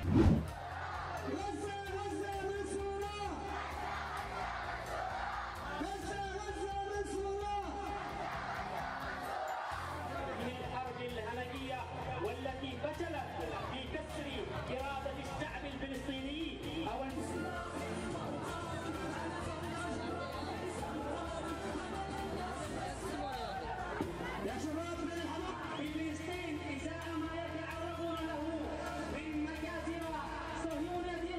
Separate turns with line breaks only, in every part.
غزة غزة منصورة، غزة غزة منصورة.
من الحرب الهمجية والتي فشلت في كسر إرادة الشعب الفلسطيني أو المسلم.
يا شباب من الحرب
في فلسطين إزاء ما يتعرضون له من مكاتب صهيونية.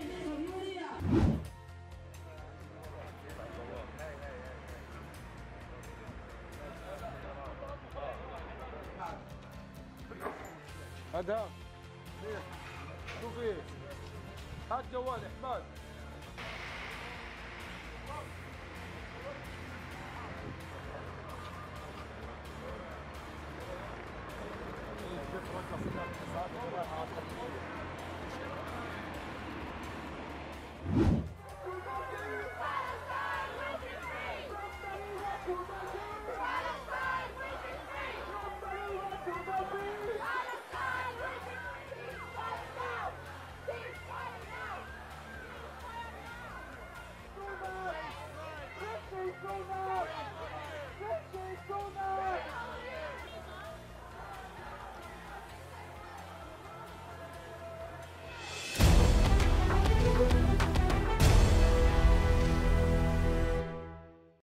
ادهم شو فيه؟ هات جوال احمد.